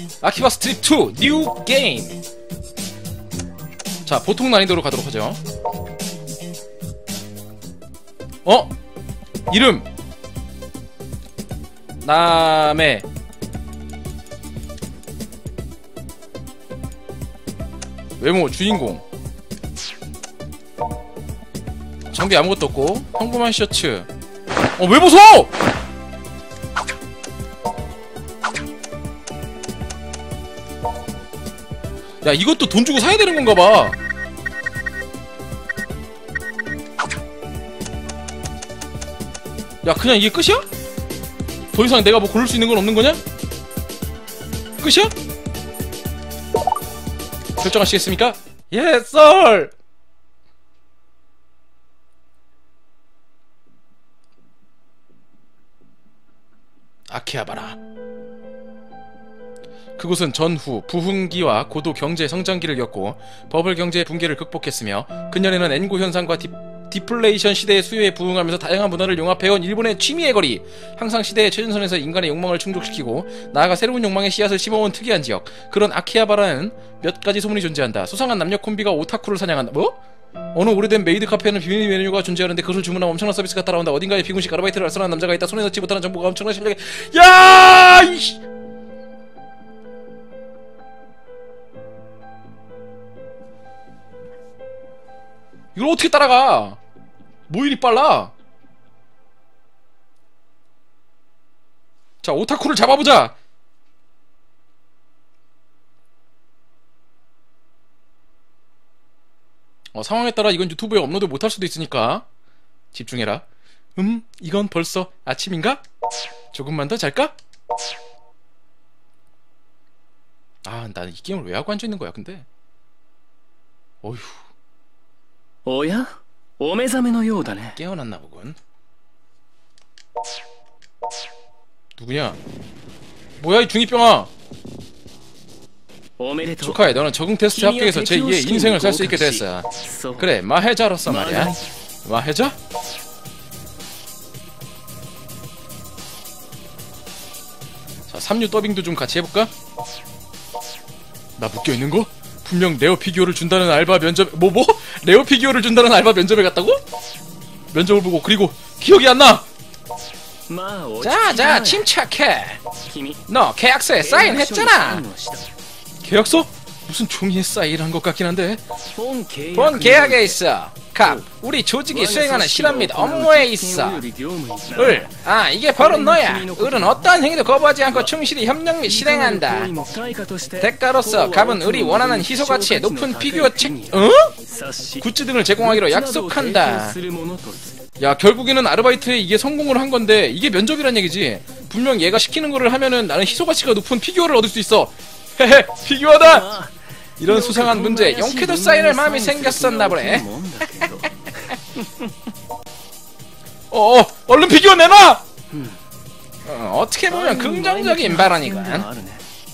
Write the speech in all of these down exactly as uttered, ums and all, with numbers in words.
아키바 스트립 투 뉴 게임. 자, 보통 난이도로 가도록 하죠. 어? 이름 남해. 외모 주인공. 장비 아무것도 없고 평범한 셔츠. 어, 왜 벗어? 야, 이것도 돈 주고 사야 되는 건가 봐. 야, 그냥 이게 끝이야? 더 이상 내가 뭐 고를 수 있는 건 없는 거냐? 끝이야? 결정하시겠습니까? 예, 썰! 아키하바라. 그곳은 전후 부흥기와 고도 경제 성장기를 겪고 버블 경제의 붕괴를 극복했으며 근년에는 엔고 현상과 디, 디플레이션 시대의 수요에 부응하면서 다양한 문화를 융합해온 일본의 취미의 거리. 항상 시대의 최전선에서 인간의 욕망을 충족시키고 나아가 새로운 욕망의 씨앗을 심어온 특이한 지역. 그런 아키하바라는 몇 가지 소문이 존재한다. 수상한 남녀 콤비가 오타쿠를 사냥한다. 뭐? 어느 오래된 메이드 카페에는 비밀 메뉴가 존재하는데 그것을 주문하면 엄청난 서비스가 따라온다. 어딘가에 비공식 아르바이트를 알선한 남자가 있다. 손에 넣지 못하는 정보가 엄청난 실력에. 야! 이씨! 이걸 어떻게 따라가? 뭐 이리 빨라? 자, 오타쿠를 잡아보자. 어, 상황에 따라 이건 유튜브에 업로드 못할 수도 있으니까 집중해라. 음, 이건 벌써 아침인가? 조금만 더 잘까? 아, 나는 이 게임을 왜 하고 앉아있는 거야 근데. 어휴. 오야? 오메자메의ようだね. 깨어났나 보군. 누구냐? 뭐야 이 중이병아. 축하해. 너는 적응 테스트 합격해서 제이의 인생을 살 수 있게 됐어. 그래, 마해자로서 말이야. 마해자? 자, 삼류 더빙도 좀 같이 해볼까? 나 묶여있는 거? 분명 레어 피규어를 준다는 알바 면접. 뭐 뭐? 레어 피규어를 준다는 알바 면접에 갔다고? 면접을 보고 그리고 기억이 안 나. 자자, 침착해. 너 계약서에 사인했잖아. 계약서? 무슨 종이에 사인한 것 같긴 한데. 본 계약에 있어. 갑, 우리 조직이 수행하는 실험 및 업무에 있어. 을, 아, 이게 바로 너야. 을은 어떠한 행위도 거부하지 않고 충실히 협력 및 실행한다. 대가로서 갑은 을이 원하는 희소가치의 높은 피규어 책, 어? 굿즈 등을 제공하기로 약속한다. 야, 결국에는 아르바이트에 이게 성공을 한 건데 이게 면접이란 얘기지. 분명 얘가 시키는 거를 하면은 나는 희소가치가 높은 피규어를 얻을 수 있어. 헤헤, 피규어다! 이런 수상한 문제, 용케도 사인할 마음이 생겼었나 보네. 어어, 얼른 피규어 내놔! 어, 어떻게 보면 긍정적인 발언이건.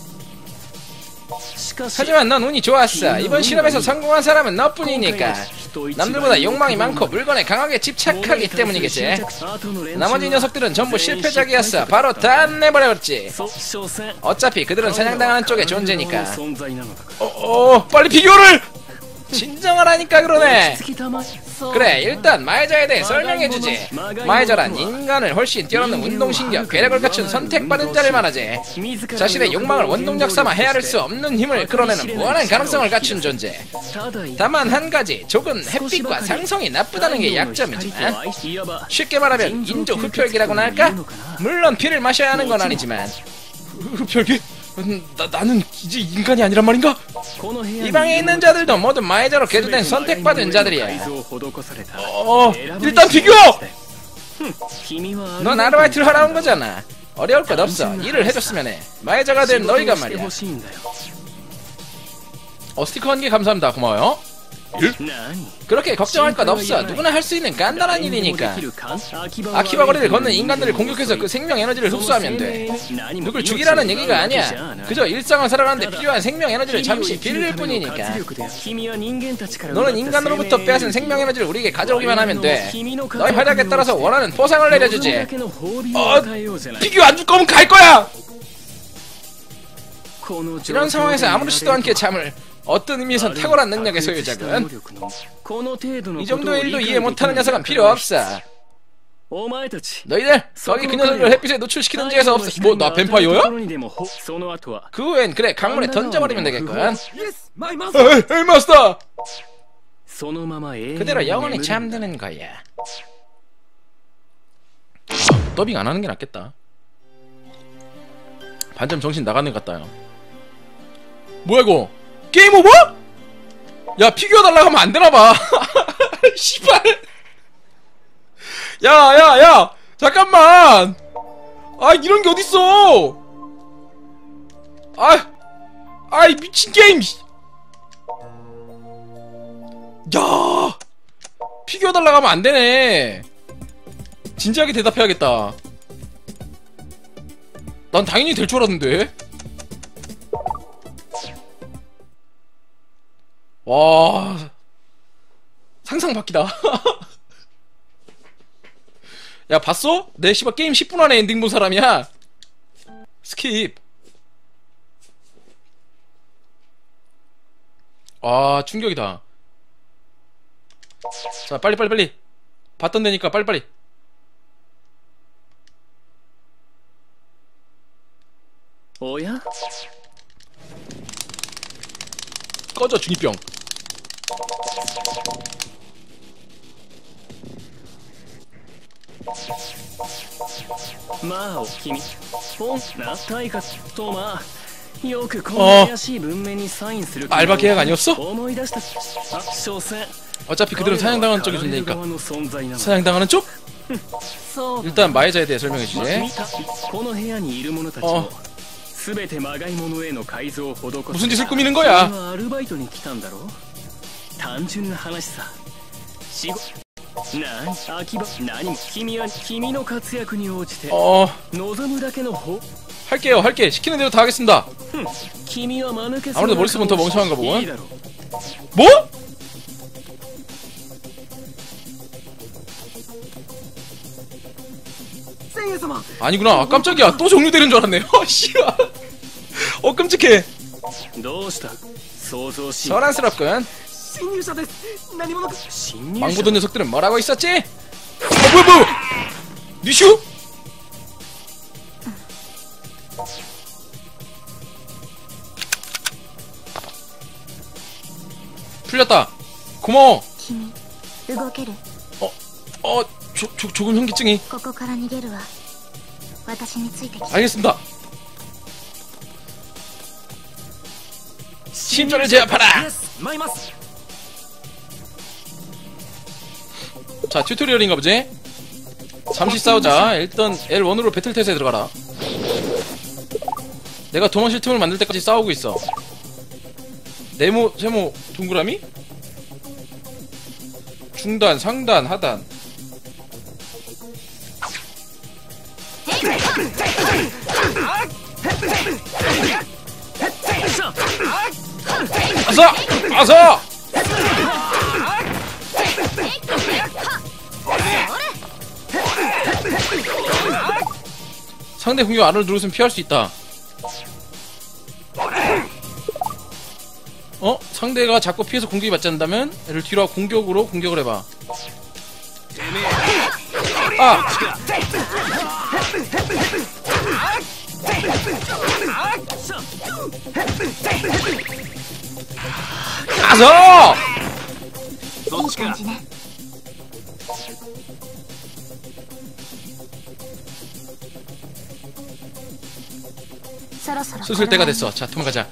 하지만 넌 운이 좋았어. 이번 실험에서 성공한 사람은 너뿐이니까. 남들보다 욕망이 많고 물건에 강하게 집착하기 때문이겠지. 나머지 녀석들은 전부 실패작이었어. 바로 다 내버려버렸지. 어차피 그들은 사냥당하는 쪽의 존재니까. 어어, 빨리 피규어를! 진정하라니까 그러네. 그래, 일단 마해자에 대해 설명해주지. 마해자란 인간을 훨씬 뛰어넘는 운동신경, 괴력을 갖춘 선택받은 자를 말하지. 자신의 욕망을 원동력 삼아 헤아릴 수 없는 힘을 끌어내는 무한한 가능성을 갖춘 존재. 다만 한 가지, 족은 햇빛과 상성이 나쁘다는 게 약점이지만, 쉽게 말하면 인조 흡혈귀라고나 할까? 물론 피를 마셔야 하는 건 아니지만. 흡혈귀? 나, 나는 이제 인간이 아니란 말인가? 이 방에 있는 자들도 모두 마해자로 개조된 선택받은 자들이야. 어, 일단 피규어! 넌 아르바이트를 하러 온 거잖아. 어려울 것 없어. 일을 해줬으면 해. 마해자가 된 너희가 말이야. 어, 스티커 한 개 감사합니다. 고마워요. 일? 그렇게 걱정할 것 없어. 누구나 할 수 있는 간단한 일이니까. 아키바 거리를 걷는 인간들을 공격해서 그 생명 에너지를 흡수하면 돼. 누굴 죽이라는 얘기가 아니야. 그저 일상을 살아가는데 필요한 생명 에너지를 잠시 빌릴 뿐이니까. 너는 인간으로부터 빼앗은 생명 에너지를 우리에게 가져오기만 하면 돼. 너의 활약에 따라서 원하는 보상을 내려주지. 어, 피규어 안 줄 거면 갈 거야! 이런 상황에서 아무렇지도 않게 잠을 어떤 의미에선 탁월한 능력의 소유자군. 이 정도의 일도 이해 못하는 녀석은 필요 없어. 너희들 거기 그 녀석을 햇빛에 노출시키는 지에서 없어. 뭐 나 뱀파이어야? 그 후엔 그래 강물에 던져버리면 되겠군. 에이, 에이 마스터! 그대로 영원히 잠드는 거야. 아, 더빙 안 하는 게 낫겠다. 반점 정신 나가는 것 같다요. 뭐야 이거? 게임 오버? 야 피규어 달라고 하면 안 되나봐. 씨발. 야야야 야, 야, 잠깐만. 아 이런 게 어딨어. 아 아이 미친 게임. 야 피규어 달라고 하면 안 되네. 진지하게 대답해야겠다. 난 당연히 될 줄 알았는데. 와 상상 밖이다. 야 봤어? 내 씨발 게임 십 분 안에 엔딩 본 사람이야. 스킵. 아 충격이다. 자 빨리 빨리 빨리 봤던 데니까 빨리빨리. 오야? 꺼져 중이병. 마오君本な大活とまよくこんな怪しい文面にサインする 알바 계약 아니었어? 思い出したあ所詮 어차피 그대로 사냥당하는 쪽이 된다니까. 사냥당하는 쪽? 일단 마에자에 대해 설명해주지. 어 무슨 짓을 꾸미는 거야? 어 할게요 할게. 시키는 대로 다 하겠습니다. 아무래도 머리 쓰면 더 멍청한가 보군. 뭐? 아니구나. 아, 깜짝이야. 또 종료되는 줄 알았네. 어 씨발. 어 끔찍해. 소란스럽군. 망보던 녀석들은 뭐라고 있었지? 어 뭐야 뭐야. 니슈? 풀렸다. 고마워. 어, 어, 조, 조, 조금 현기증이. 알겠습니다. 심전을 제압하라. 자 튜토리얼인가 보지? 잠시 싸우자. 일단 엘 원으로 배틀태세에 들어가라. 내가 도망칠 틈을 만들 때까지 싸우고 있어. 네모 세모 동그라미? 중단 상단 하단. 아서! 아서! 상대 공격 R을 누르면 피할 수 있다. 어? 상대가 자꾸 피해서 공격이 받지 않는다면 L을 뒤로 하고 공격으로 공격을 해봐. 아! 가서! 슬슬 때가 됐어. 자, 도망가자.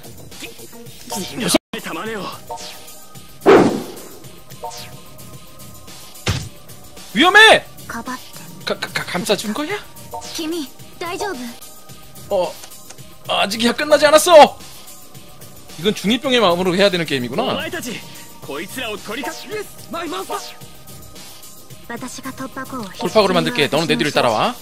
위험해! 가, 가, 가, 감싸준 거야? 어, 아직이야 끝나지 않았어! 이건 중이병의 마음으로 해야 되는 게임이구나. 돌파구를 만들게. 너는 내 뒤를 따라와.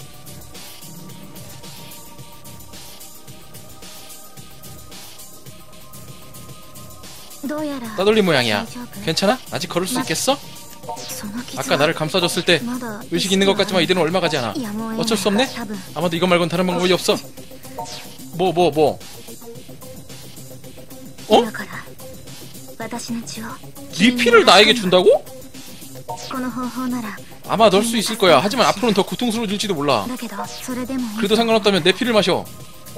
따돌림 모양이야. 괜찮아? 아직 걸을 수 있겠어? 아까 나를 감싸줬을 때 의식 있는 것 같지만 이대는 얼마 가지 않아. 어쩔 수 없네? 아마도 이것 말곤 다른 방법이 없어. 뭐 뭐 뭐, 뭐. 어? 네 피를 나에게 준다고? 아마 넣을 수 있을 거야. 하지만 앞으로는 더 고통스러워질지도 몰라. 그래도 상관없다면 내 피를 마셔.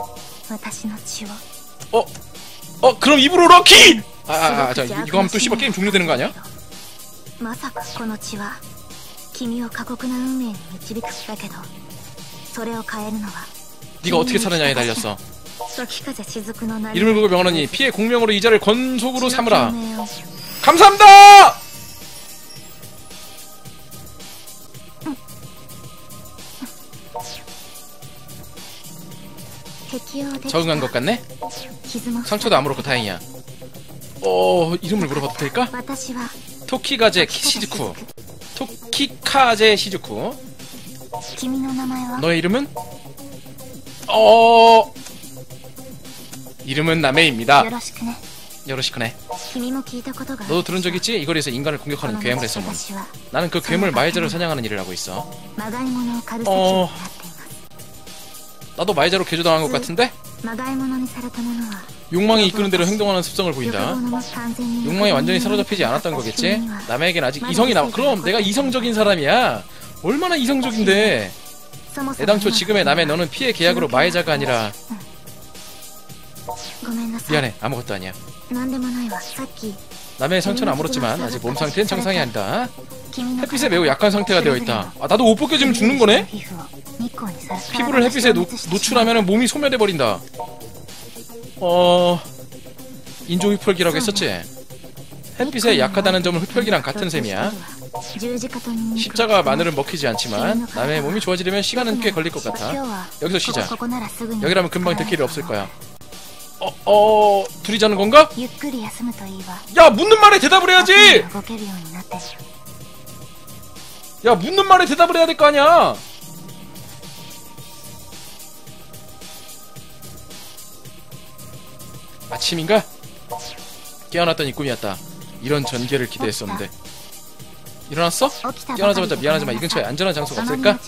어? 어? 그럼 입으로 럭키! 아, 아, 아, 자, 이거 하면 또 씨발 게임 종료되는 거 아니야? 네가 어떻게 살았냐에 달렸어. 이름을 보고 명하노니 피의 공명으로 이 자를 건속으로 삼으라. 감사합니다! 적응한 것 같네? 상처도 아무렇고 다행이야. 어... 이름을 물어봐도 될까? 토키가제 시즈쿠. 토키카제 시즈쿠. 너의 이름은? 어... 이름은 나메입니다. 요로시크네. 너도 들은 적 있지? 이 거리에서 인간을 공격하는 괴물 해소문. 나는 그 괴물 마에자를 사냥하는 일을 하고 있어. 어... 나도 마에자로 개조당한 것 같은데? 욕망이 이끄는 대로 행동하는 습성을 보인다. 욕망이 완전히 사로잡히지 않았던 거겠지? 남에겐 아직 이성이 남아. 그럼 내가 이성적인 사람이야. 얼마나 이성적인데. 애당초 지금의 남의 너는 피해 계약으로 마에자가 아니라. 미안해, 아무것도 아니야. 남의 상처는 아무렇지만 아직 몸 상태는 정상이 아니다. 햇빛에 매우 약한 상태가 되어있다. 아, 나도 옷 벗겨지면 죽는 거네? 피부를 햇빛에 노, 노출하면 몸이 소멸해버린다. 어... 인조 흡혈기라고 했었지? 햇빛에 약하다는 점은 흡혈기랑 같은 셈이야. 십자가 마늘은 먹히지 않지만 남의 몸이 좋아지려면 시간은 꽤 걸릴 것 같아. 여기서 쉬자. 여기라면 금방 될 길이 없을 거야. 어... 어... 둘이 자는 건가? 야! 묻는 말에 대답을 해야지! 야! 묻는 말에 대답을 해야 될 거 아니야! 아침인가? 깨어났더니 꿈이었다. 이런 전개를 기대했었는데. 일어났어? 깨어나자마자 미안하지만 이 근처에 안전한 장소가 없을까?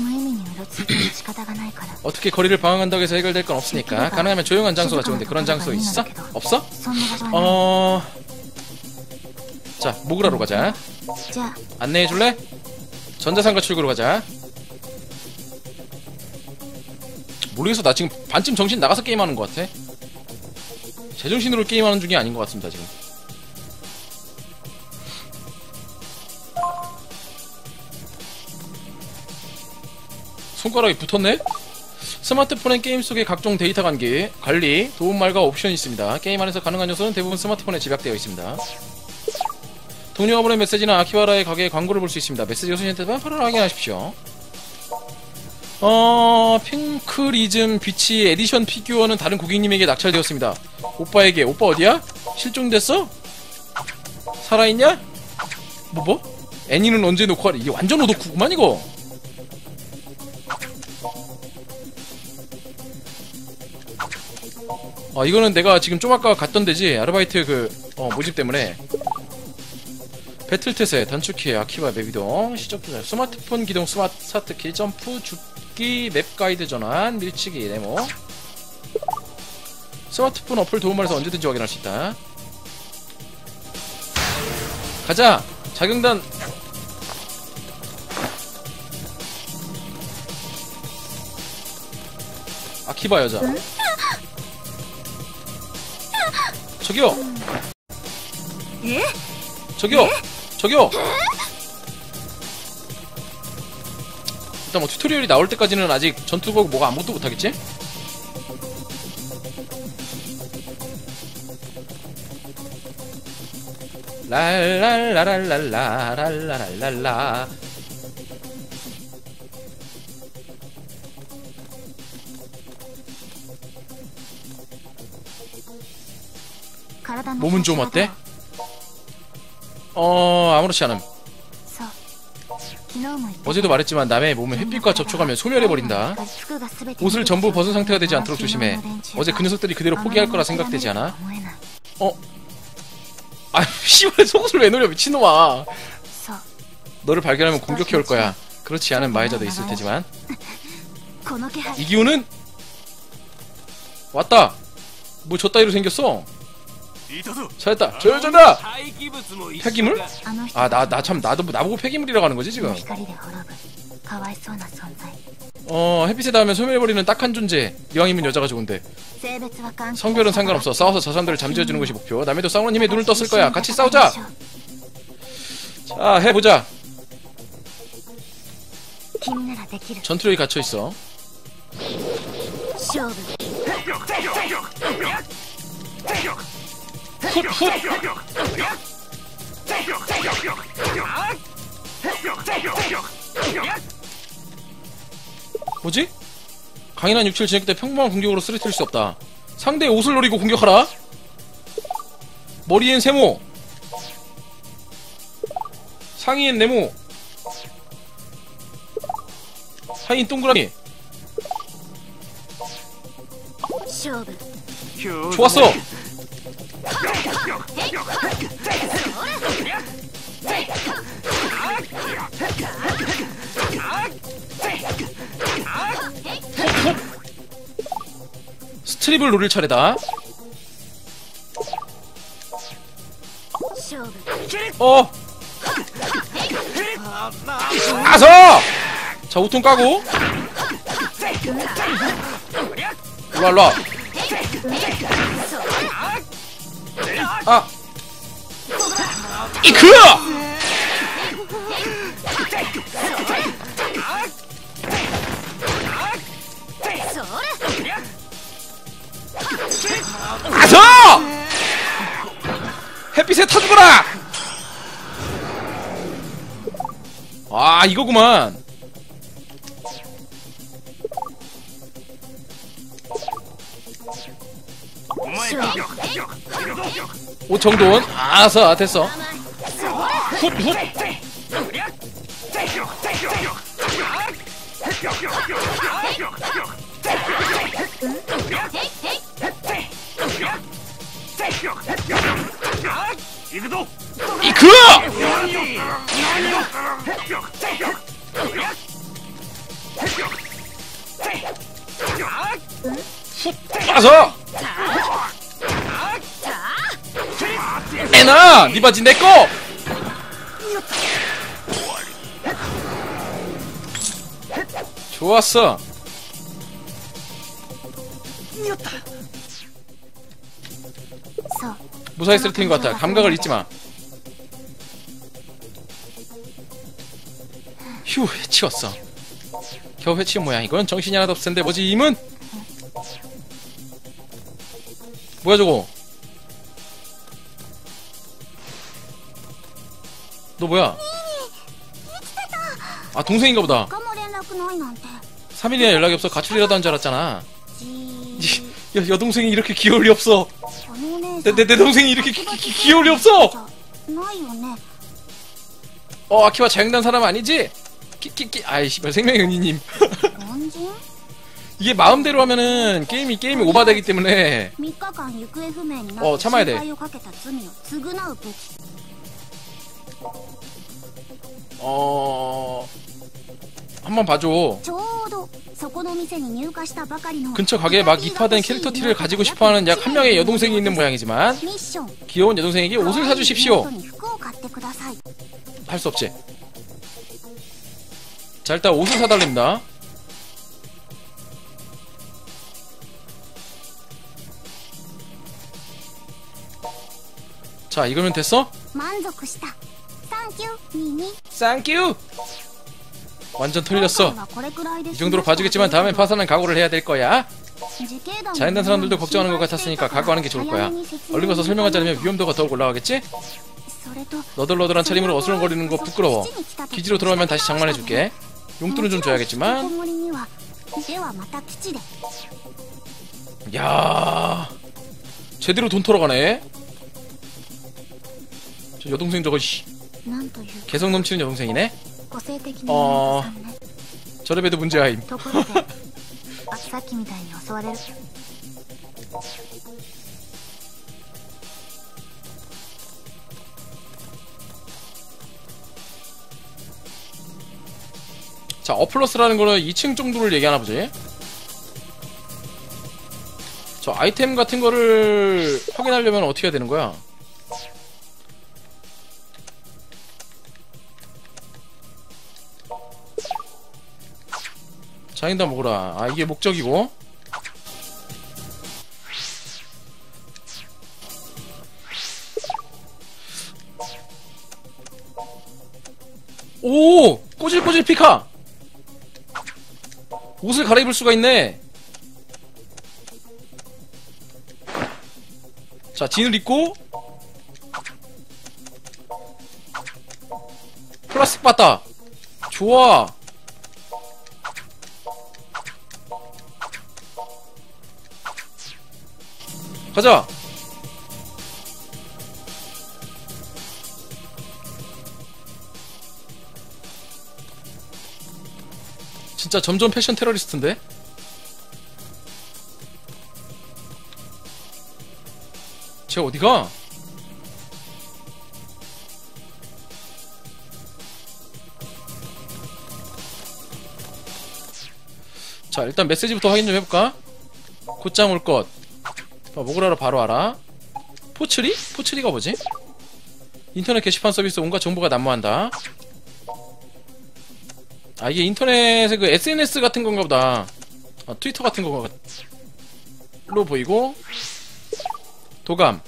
어떻게 거리를 방황한다고 해서 해결될 건 없으니까 가능하면 조용한 장소가 좋은데 그런 장소 있어? 없어? 어... 자, 모그라로 가자. 안내해줄래? 전자상가 출구로 가자. 모르겠어. 나 지금 반쯤 정신 나가서 게임하는 것 같아. 제정신으로 게임하는 중이 아닌 것 같습니다 지금. 손가락이 붙었네? 스마트폰의 게임 속의 각종 데이터 관계, 관리, 도움말과 옵션이 있습니다. 게임 안에서 가능한 요소는 대부분 스마트폰에 집약되어 있습니다. 동료가 보낸 메시지나 아키바라의 가게의 광고를 볼 수 있습니다. 메시지 요소에 대해 바로 확인하십시오. 어... 핑크리즘 비치 에디션 피규어는 다른 고객님에게 낙찰되었습니다. 오빠에게. 오빠 어디야? 실종됐어? 살아있냐? 뭐 뭐? 애니는 언제 놓고 하래? 이게 완전 오덕후구만 이거. 어, 이거는 내가 지금 좀 아까 갔던 데지. 아르바이트 그 어, 모집 때문에. 배틀태세, 단축키, 아키바 맵이동, 시적 조절, 스마트폰 기동, 스마트 스타트키, 점프, 죽기, 맵 가이드 전환, 밀치기, 네모. 스마트폰 어플 도움말에서 언제든지 확인할 수 있다. 가자! 자경단! 아키바 여자. 저기요! 저기요! 저기요! 일단 뭐 튜토리얼이 나올 때까지는 아직 전투복 뭐가 아무것도 못하겠지? 랄랄라랄랄라랄랄랄라. 몸은 좀 어때? 어... 아무렇지 않음. 어제도 말했지만 남의 몸은 햇빛과 접촉하면 소멸해버린다. 옷을 전부 벗은 상태가 되지 않도록 조심해. 어제 그 녀석들이 그대로 포기할 거라 생각되지 않아? 어? 아, 씨발 속옷을 왜 노려 미친놈아. 너를 발견하면 공격해올 거야. 그렇지 않은 마에자도 있을 테지만. 이 기운은? 왔다! 뭐 저 따위로 생겼어? 잘했다. 조여준다. 폐기물? 아, 나 나 참 나도 나보고 폐기물이라고 하는 거지 지금. 어, 햇빛에 닿으면 소멸해버리는 딱한 존재. 이왕이면 여자가 좋은데. 성별은 상관없어. 싸워서 저 사람들을 잠재워주는 것이 목표. 남에도 싸우는 힘에 눈을 떴을 거야. 같이 싸우자. 자, 해보자. 전투력이 갇혀있어. 훗, 훗. 뭐지? 강인한 육체를 지녔기 때문에 평범한 공격으로 쓰러뜨릴 수 없다. 상대의 옷을 노리고 공격하라. 머리엔 세모, 상의엔 네모, 하인 동그라미. 좋았어. 스트립을 노릴 차례다. 어. 아서. 자, 우통 까고. 일로와, 일로와. 아. 이크! 아서! 햇빛에 타죽어라! 아, 이거구만. 오정돈. 아서, 됐어. 훗, 훗. 이크! 훗, 와서! 에나! 니 바지 내꺼! 좋았어. 무사히 쓰러뜨린 것 같아. 감각을 잊지마. 휴, 해치웠어. 겨우 해치운 모양이건. 정신이 하나도 없을 텐데 뭐지 임은? 뭐야 저거? 너 뭐야? 아, 동생인가 보다. 삼 일이나 연락이 없어. 가출이라도 한 줄 알았잖아. 여, 여동생이 이렇게 귀여울 리 없어. 내, 내, 내 동생이 이렇게 기, 기, 귀여울 리 없어. 어, 아키와 자영단 사람 아니지? 키키키. 아이씨, 생명의 은희님. 이게 마음대로 하면은 게임이 게임이 오바되기 때문에 어, 참아야 돼. 어... 한번 봐줘. 근처 가게에 막 입화된 캐릭터 티를 가지고 싶어하는 약 한 명의 여동생이 있는 모양이지만 귀여운 여동생에게 옷을 사주십시오. 할 수 없지. 자, 일단 옷을 사달랍니다. 자, 이거면 됐어? 쌍큐! 완전 털렸어. 이 정도로 봐주겠지만 다음엔 파산은 각오를 해야 될 거야. 자연단 사람들도 걱정하는 것 같았으니까 각오하는 게 좋을 거야. 얼른 가서 설명하지 않으면 위험도가 더욱 올라가겠지? 너덜너덜한 차림으로 어슬렁거리는 거 부끄러워. 기지로 돌아오면 다시 장만해줄게. 용돈은 좀 줘야겠지만. 야, 제대로 돈 털어가네. 저 여동생 저거 씨, 개성 넘치는 여동생이네. 어... 저래봬도 문제아임. 자, 어플러스라는 거는 이 층 정도를 얘기하나 보지. 저 아이템 같은 거를 확인하려면 어떻게 해야 되는 거야? 장인다 먹어라. 아, 이게 목적이고. 오! 꼬질꼬질 피카! 옷을 갈아입을 수가 있네. 자, 진을 입고 플라스틱 봤다. 좋아. 가자. 진짜 점점 패션 테러리스트인데? 쟤 어디가? 자, 일단 메시지부터 확인 좀 해볼까? 곧장 올 것. 아, 먹으라로 바로 알아. 포츠리? 포츠리가 뭐지? 인터넷 게시판 서비스 온갖 정보가 난무한다. 아, 이게 인터넷의 그 에스엔에스 같은 건가 보다. 아, 트위터 같은 건가 로 보이고. 도감.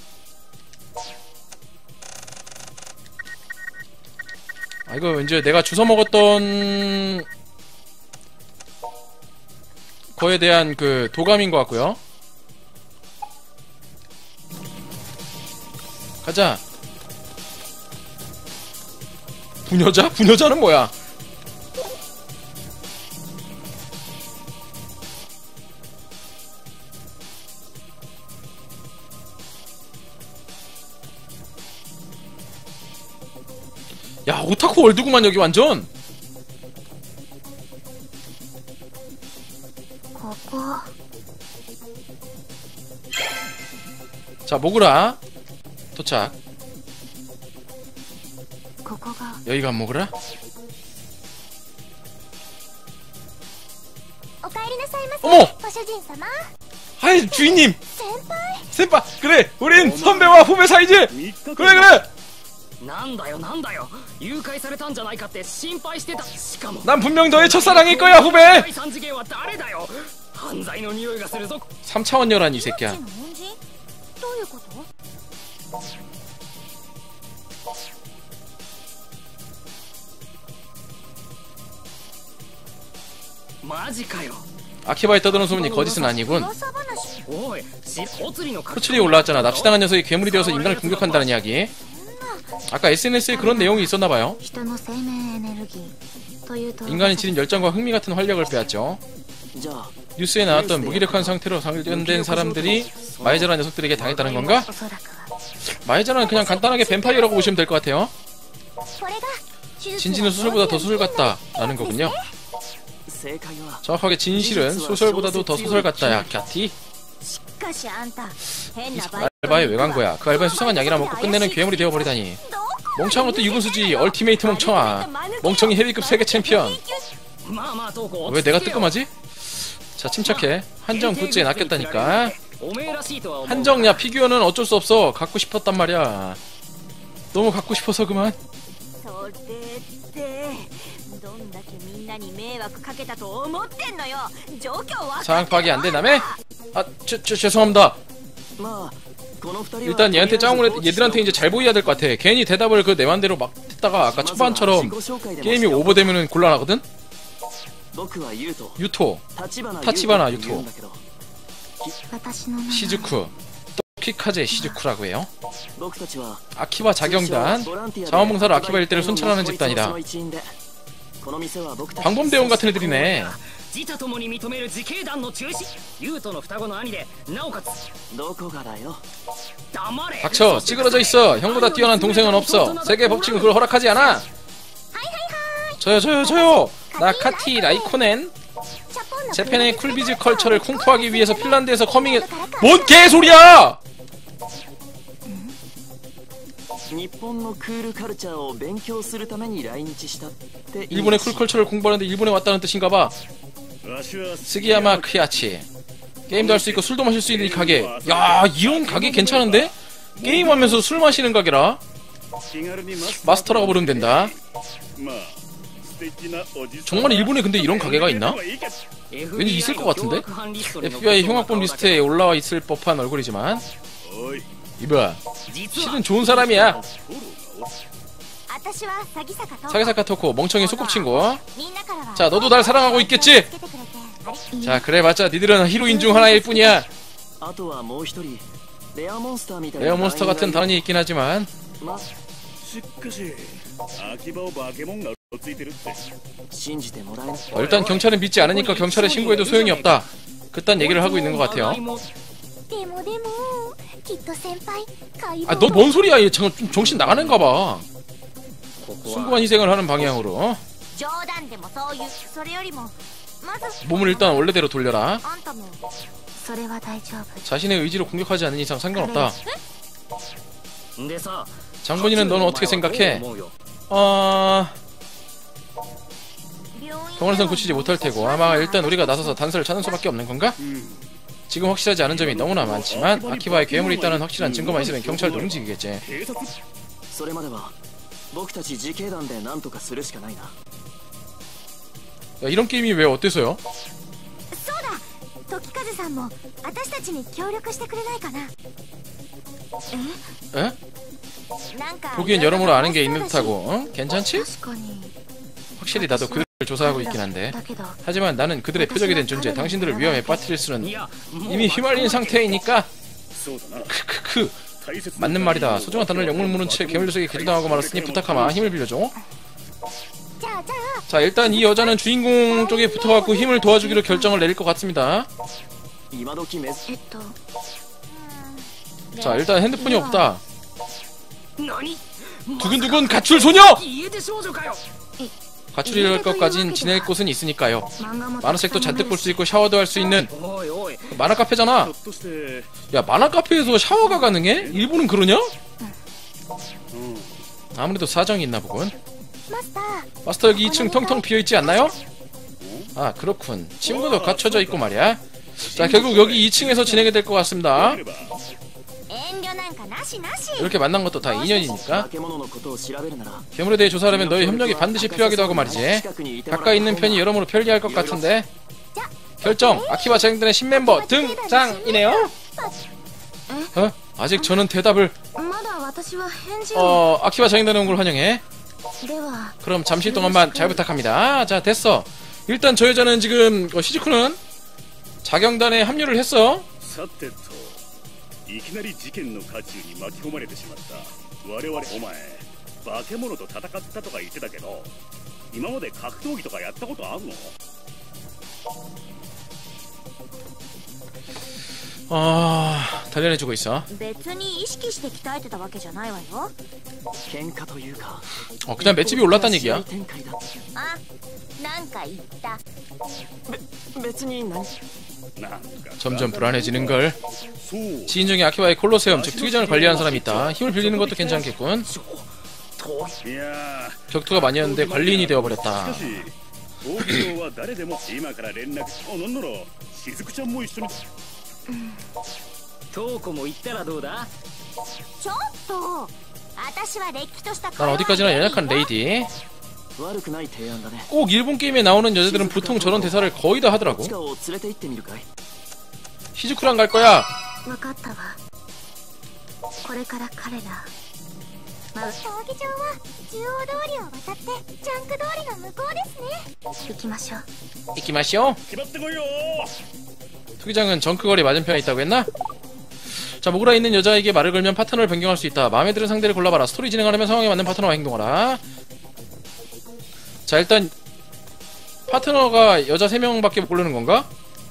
아, 이거 왠지 내가 주워 먹었던 거에 대한 그 도감인 것 같고요. 가자. 부녀자? 부녀자는 뭐야? 야, 오타쿠 월드구만 여기 완전. 자, 모그라 도착. 여기가 안 모그라? 어머! 하이, 주인님! 센파! 그래! 우린 선배와 후배 사이지! 그래 그래! 난 분명 너의 첫사랑일 거야, 후배! 삼 차원녀란 이 새끼야. 아키바에 떠드는 소문이 거짓은 아니군. 포츠리에 올라왔잖아. 납치당한 녀석이 괴물이 되어서 인간을 공격한다는 이야기. 아까 에스엔에스에 그런 내용이 있었나봐요. 인간이 지닌 열정과 흥미 같은 활력을 빼앗죠. 뉴스에 나왔던 무기력한 상태로 발견된 사람들이 마이자라 녀석들에게 당했다는 건가? 마이자라는 그냥 간단하게 뱀파이어라고 보시면 될 것 같아요. 진실은 소설보다 더 소설 같다 라는 거군요. 정확하게 진실은 소설보다도 더 소설 같다. 야, 갸티. 알바에 왜 간 거야? 그 알바는 수상한 약이나 먹고 끝내는 괴물이 되어버리다니. 멍청한 것도 유분수지. 얼티메이트 멍청아. 멍청이 헤비급 세계 챔피언. 왜 내가 뜨끔하지? 자, 침착해. 한정 굿즈에 낚였다니까. 한정, 야, 피규어는 어쩔 수 없어. 갖고 싶었단 말이야. 너무 갖고 싶어서 그만. 상황 파악이 안 되나매? 아, 저, 저, 죄송합니다. 일단 얘한테 짜증을 얘들한테 이제 잘 보여야 될 것 같아. 괜히 대답을 그 내 맘대로 막 했다가 아까 초반처럼 게임이 오버되면은 곤란하거든? 유토, 타치바나 유토, 시즈쿠, 토키카제 시즈쿠라고 해요. 아키바 자경단, 자원봉사로 아키바 일대를 순찰하는 집단이다. 방범대원 같은 애들이네. 닥쳐, 찌그러져 있어. 형보다 뛰어난 동생은 없어. 세계 법칙은 그걸 허락하지 않아. 저요 저요 저요. 나 카티 라이코넨. 재팬의 쿨비즈 컬처를 쿵푸하기 위해서 핀란드에서 커밍해. 뭔 개소리야! 일본의 쿨컬처를 공부하는데 일본에 왔다는 뜻인가봐. 스기야마 크야치. 게임도 할 수 있고 술도 마실 수 있는 이 가게. 야, 이런 가게 괜찮은데? 게임하면서 술 마시는 가게라. 마스터라고 부르면 된다. 정말 일본에 근데 이런 가게가 있나? 왠지 있을 것 같은데? 에프비아이 흉악범 리스트에 올라와 있을 법한 얼굴이지만 이봐, 실은 좋은 사람이야. 사기사카 토코, 멍청이 소꿉친구. 자, 너도 날 사랑하고 있겠지? 자, 그래 봤자 니들은 히로인 중 하나일 뿐이야. 레어 몬스터 같은 단원이 있긴 하지만 어, 일단 경찰은 믿지 않으니까 경찰에 신고해도 소용이 없다. 그딴 얘기를 하고 있는 것 같아요. 아, 너 뭔 소리야? 얘 좀 정신 나가는가 봐. 숭고한 희생을 하는 방향으로. 몸을 일단 원래대로 돌려라. 자신의 의지로 공격하지 않는 이상 상관없다. 장본인은 너는 어떻게 생각해? 어... 병원에선 고치지 못할 테고 아마 일단 우리가 나서서 단서를 찾는 수밖에 없는 건가? 지금 확실하지 않은 점이 너무나 많지만 아키바에 괴물이 있다는 확실한 증거만 있으면 경찰도 움직이겠지. 야, 이런 게임이 왜 어때서요? 에? 보기엔 여러모로 아는 게 있는 듯하고, 응? 괜찮지? 확실히 나도 그들을 조사하고 있긴 한데 하지만 나는 그들의 표적이 된 존재, 당신들을 위험에 빠뜨릴 수는 이미 휘말린 상태이니까. 크크크, 맞는 말이다. 소중한 단어를 영물 무는 채 괴물족에게 개조당하고 말았으니 부탁하마. 힘을 빌려줘. 자, 일단 이 여자는 주인공 쪽에 붙어갖고 힘을 도와주기로 결정을 내릴 것 같습니다. 자, 일단 핸드폰이 없다. 두근두근 가출 소녀! 가출이랄 것까진 지낼 곳은 있으니까요. 만화책도 잔뜩 볼 수 있고 샤워도 할 수 있는 만화 카페잖아. 야, 만화 카페에서 샤워가 가능해? 일본은 그러냐? 아무래도 사정이 있나 보군. 마스터, 여기 이 층 텅텅 비어있지 않나요? 아, 그렇군. 친구도 갖춰져 있고 말이야. 자, 결국 여기 이 층에서 지내게 될 것 같습니다. 이렇게 만난 것도 다 인연이니까. 괴물에 대해 조사하려면 너의 협력이 반드시 필요하기도 하고 말이지. 가까이 있는 편이 여러모로 편리할 것 같은데. 결정! 아키바 자경단의 신멤버 등장이네요. 어? 아직 저는 대답을... 어... 아키바 자경단에 온 걸 환영해. 그럼 잠시 동안만 잘 부탁합니다. 자, 됐어. 일단 저 여자는 지금 어, 시즈쿠는 자경단에 합류를 했어. いきなり事件の渦中に巻き込まれてしまった。我々、お前化け物と戦ったとか言ってたけど、今まで格闘技とかやったことあんの？아, 단련해주고 있어. 어, 그냥 맷집이 올랐단 얘기야. 점점 불안해지는걸. 지인 중에 아키바의 콜로세움, 즉 투기장을 관리하는 사람이 있다. 힘을 빌리는 것도 괜찮겠군. 격투가 많이였는데 관리인이 되어버렸다. 난 어디까지나 연약한 레이디. 꼭 일본 게임에 나오는 여자들은 보통 저런 대사를 거의 다 하더라고. 시즈쿠랑 갈 거야. 이키마시오. 투기장은 정크거리 맞은편에 있다고 했나? 자, 모구라 있는 여자에게 말을 걸면 파트너를 변경할 수 있다. 마음에 드는 상대를 골라봐라. 스토리 진행하려면 상황에 맞는 파트너와 행동하라. 자, 일단 파트너가 여자 세 명밖에 못 고르는 건가?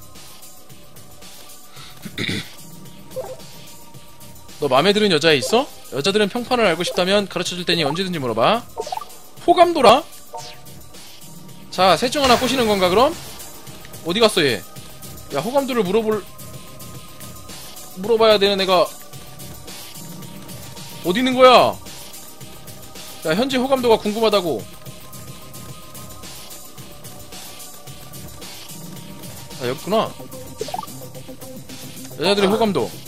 너 마음에 드는 여자애 있어? 여자들은 평판을 알고 싶다면 가르쳐줄 테니 언제든지 물어봐. 호감도라? 자, 셋 중 하나 꼬시는 건가 그럼? 어디 갔어 얘? 야, 호감도를 물어볼... 물어봐야 되는 애가 어디 있는 거야? 야, 현재 호감도가 궁금하다고. 아, 여기구나. 여자들의 호감도